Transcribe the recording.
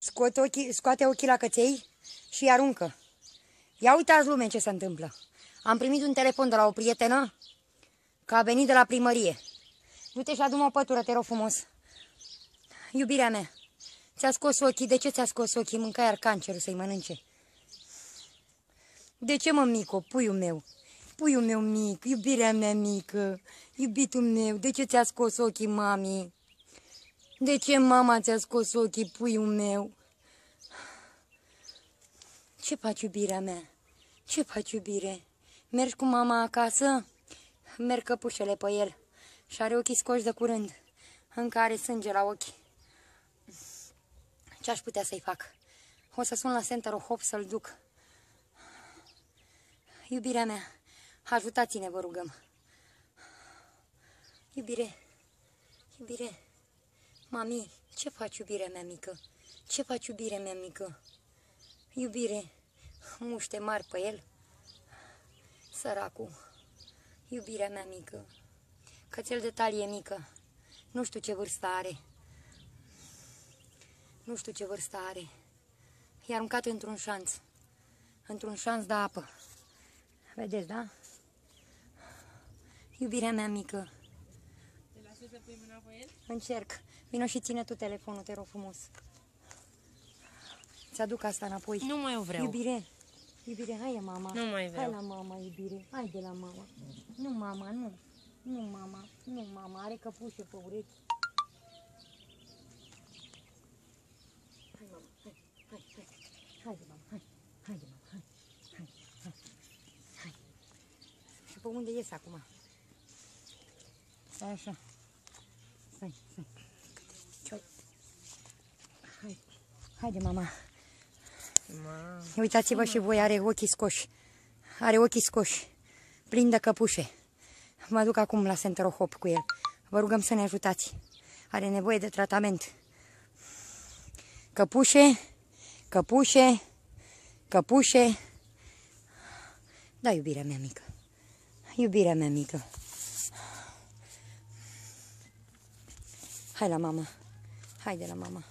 Scoate ochii la căței și îi aruncă. Ia uitați, lume, ce se întâmplă. Am primit un telefon de la o prietenă că a venit de la primărie. Du-te și adu-mă o pătură, te rog frumos. Iubirea mea, ți-a scos ochii. De ce ți-a scos ochii? Mâncai ar cancerul să-i mănânce. De ce, mă, Mico, puiul meu? Puiul meu mic, iubirea mea mică, iubitul meu, de ce ți-a scos ochii, mami? De ce mama ți-a scos ochii, puiul meu? Ce faci, iubirea mea? Ce faci, iubire? Mergi cu mama acasă? Merg căpușele pe el și are ochii scoși de curând. Încă are sânge la ochi. Ce aș putea să-i fac? O să sun la Center of Hope să-l duc. Iubirea mea, ajutați-ne, vă rugăm. Iubire, iubire, mami, ce faci, iubirea mea mică? Ce faci, iubirea mea mică? Iubire, muște mari pe el. Săracul, iubirea mea mică. Cățel de talie mică. Nu știu ce vârstă are. Nu știu ce vârstă are. I-a aruncat într-un șanț. Într-un șanț de apă. Vedeți, da? Iubirea mea mică. Te lași să pui mâna pe el? Încerc. Vino și ține tu telefonul, te rog frumos. Ți-aduc asta înapoi. Nu mai o vreau. Iubire. Iubire, hai la mama. Nu mai vreau. Hai la mama, iubire. Hai de la mama. Nu, mama, nu. Nu, mama. Nu, mama. Are căpușe pe urechi. Hai, mama. Hai, hai, hai. Hai de mama, hai. Hai de mama, hai. Hai, hai. Hai. Și pe unde ies acum? Stai așa. Stai, stai. Hai. Hai. Haide, mama. Uitați-vă și voi, are ochii scoși. Are ochii scoși. Plin de căpușe. Mă duc acum la Center of Hope cu el. Vă rugăm să ne ajutați. Are nevoie de tratament. Căpușe. Căpușe. Căpușe. Da, iubirea mea mică. Iubirea mea mică. Hai la mama. Hai de la mama.